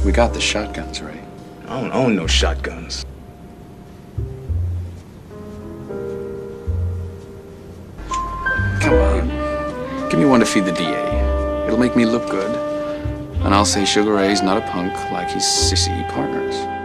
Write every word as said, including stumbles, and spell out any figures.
We got the shotguns, Ray. I don't own no shotguns. Come on. Give me one to feed the D A. It'll make me look good. And I'll say Sugar Ray's not a punk like his sissy partners.